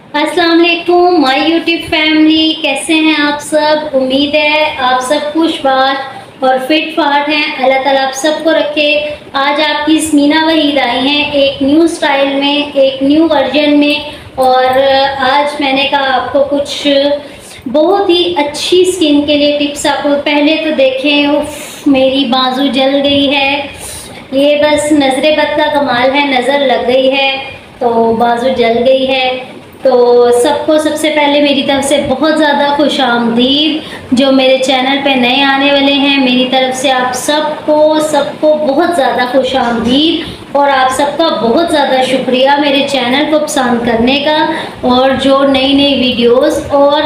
अस्सलाम वालेकुम my YouTube family, कैसे हैं आप सब। उम्मीद है आप सब खुशबाश और फिट फाट हैं। अल्लाह ताला आप सबको रखे। आज आपकी स्मीना वहीद आई हैं एक न्यू स्टाइल में, एक न्यू वर्जन में। और आज मैंने कहा आपको कुछ बहुत ही अच्छी स्किन के लिए टिप्स आपको पहले तो देखें। उफ, मेरी बाजू जल गई है। ये बस नजरे बद का कमाल है, नज़र लग गई है तो बाजू जल गई है। तो सबको सबसे पहले मेरी तरफ से बहुत ज़्यादा खुशामदीद। जो मेरे चैनल पे नए आने वाले हैं, मेरी तरफ से आप सबको बहुत ज़्यादा खुशामदीद और आप सबका बहुत ज़्यादा शुक्रिया मेरे चैनल को पसंद करने का। और जो नई नई वीडियोस और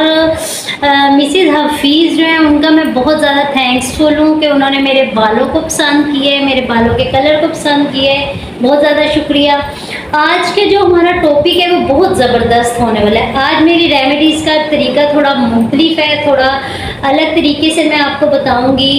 मिसेस हफीज़ जो हैं उनका मैं बहुत ज़्यादा थैंक्सफुल हूँ कि उन्होंने मेरे बालों को पसंद किए, मेरे बालों के कलर को पसंद किए। बहुत ज़्यादा शुक्रिया। आज के जो हमारा टॉपिक है वो बहुत ज़बरदस्त होने वाला है। आज मेरी रेमेडीज़ का तरीका थोड़ा मुख्तलिफ है, थोड़ा अलग तरीके से मैं आपको बताऊंगी।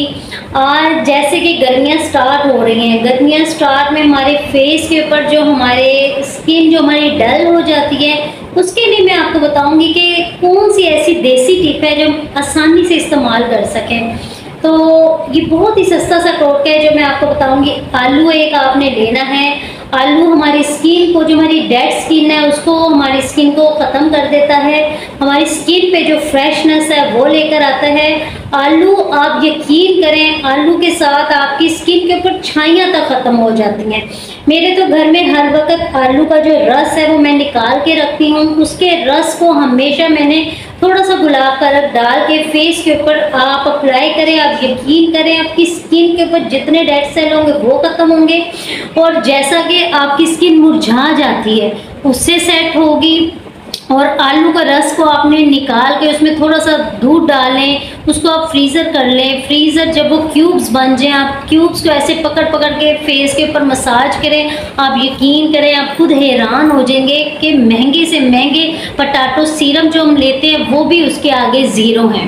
आज जैसे कि गर्मियाँ स्टार्ट हो रही हैं, गर्मियाँ स्टार्ट में हमारे फेस के ऊपर जो हमारे स्किन जो हमारी डल हो जाती है, उसके लिए मैं आपको बताऊंगी कि कौन सी ऐसी देसी टिप है जो आसानी से इस्तेमाल कर सकें। तो ये बहुत ही सस्ता सा टोटका है जो मैं आपको बताऊंगी। आलू एक आपने लेना है। आलू हमारी स्किन को, जो हमारी डेड स्किन है उसको, हमारी स्किन को ख़त्म कर देता है। हमारी स्किन पे जो फ्रेशनेस है वो लेकर आता है आलू। आप यकीन करें, आलू के साथ आपकी स्किन के ऊपर छाइयाँ तक ख़त्म हो जाती हैं। मेरे तो घर में हर वक्त आलू का जो रस है वो मैं निकाल के रखती हूँ। उसके रस को हमेशा मैंने थोड़ा सा गुलाब का रस डाल के फेस के ऊपर आप अप्लाई करें। आप यकीन करें, आपकी स्किन के ऊपर जितने डेड सेल होंगे वो ख़त्म होंगे। और जैसा कि आपकी स्किन मुरझा जाती है उससे सेट होगी। और आलू का रस को आपने निकाल के उसमें थोड़ा सा दूध डालें, उसको आप फ्रीज़र कर लें। फ्रीज़र जब वो क्यूब्स बन जाएं, आप क्यूब्स को ऐसे पकड़ पकड़ के फेस के ऊपर मसाज करें। आप यकीन करें, आप खुद हैरान हो जाएंगे कि महंगे से महंगे पोटैटो सीरम जो हम लेते हैं वो भी उसके आगे ज़ीरो हैं।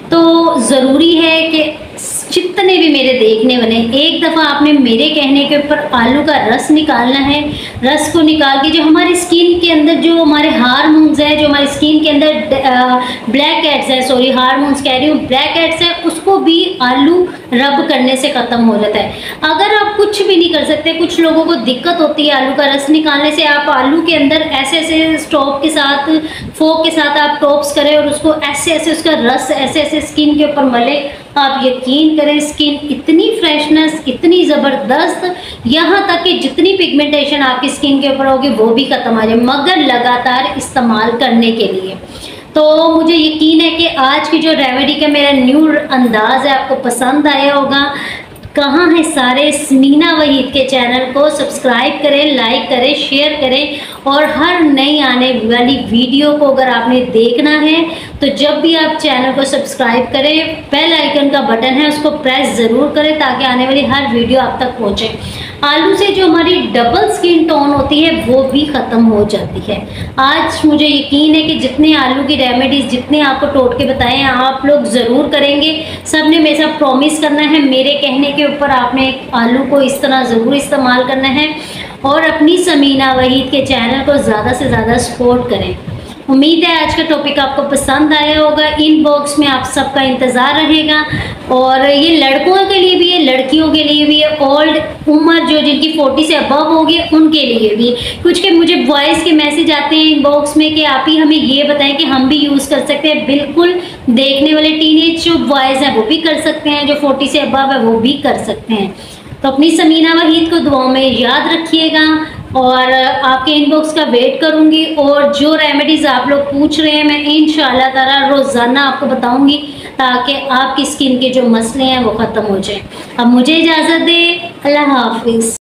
तो ज़रूरी है कि जितने भी मेरे देखने वाले, एक दफ़ा आपने मेरे कहने के ऊपर आलू का रस निकालना है। रस को निकाल के जो हमारी स्किन के अंदर जो हमारे हार्मोन्स हैं, जो हमारी स्किन के अंदर ब्लैक हेड्स हैं, सॉरी हार्मोन्स कह रही हूँ, ब्लैक हेड्स हैं, उसको भी आलू रब करने से ख़त्म हो जाता है। अगर आप कुछ भी नहीं कर सकते, कुछ लोगों को दिक्कत होती है आलू का रस निकालने से, आप आलू के अंदर ऐसे ऐसे स्टॉप के साथ, फोक के साथ आप टॉप्स करें और उसको ऐसे ऐसे उसका रस ऐसे ऐसे स्किन के ऊपर मले। आप यकीन करें, स्किन इतनी फ्रेशनेस, इतनी ज़बरदस्त, यहाँ तक कि जितनी पिगमेंटेशन आपकी स्किन के ऊपर होगी वो भी ख़त्म आ जाए, मगर लगातार इस्तेमाल करने के लिए। तो मुझे यकीन है कि आज की जो रेमेडी का मेरा न्यू अंदाज़ है आपको पसंद आया होगा। कहाँ है सारे स्मीना वहीद के चैनल को सब्सक्राइब करें, लाइक करें, शेयर करें। और हर नई आने वाली वीडियो को अगर आपने देखना है तो जब भी आप चैनल को सब्सक्राइब करें, बेल आइकन का बटन है उसको प्रेस ज़रूर करें ताकि आने वाली हर वीडियो आप तक पहुँचे। आलू से जो हमारी डबल स्किन टोन होती है वो भी ख़त्म हो जाती है। आज मुझे यकीन है कि जितने आलू की रेमेडीज़, जितने आपको टोटके बताए हैं, आप लोग ज़रूर करेंगे। सब ने मेरे साथ प्रॉमिस करना है, मेरे कहने के ऊपर आपने आलू को इस तरह ज़रूर इस्तेमाल करना है। और अपनी स्मीना वहीद के चैनल को ज़्यादा से ज़्यादा सपोर्ट करें। उम्मीद है आज का टॉपिक आपको पसंद आया होगा। इनबॉक्स में आप सबका इंतज़ार रहेगा। और ये लड़कों के लिए भी है, लड़कियों के लिए भी है, ओल्ड उम्र जो जिनकी 40 से अबव होगी उनके लिए भी। कुछ के मुझे वॉइस के मैसेज आते हैं इनबॉक्स में कि आप ही हमें ये बताएं कि हम भी यूज़ कर सकते हैं। बिल्कुल, देखने वाले टीनेज जो बॉयज़ हैं वो भी कर सकते हैं, जो 40 से अबव है वो भी कर सकते हैं। तो अपनी स्मीना वहीद को दुआओं में याद रखिएगा और आपके इनबॉक्स का वेट करूंगी। और जो रेमेडीज़ आप लोग पूछ रहे हैं मैं इंशाल्लाह ताला रोज़ाना आपको बताऊंगी ताकि आपकी स्किन के जो मसले हैं वो ख़त्म हो जाए। अब मुझे इजाज़त दें। अल्लाह हाफिज़।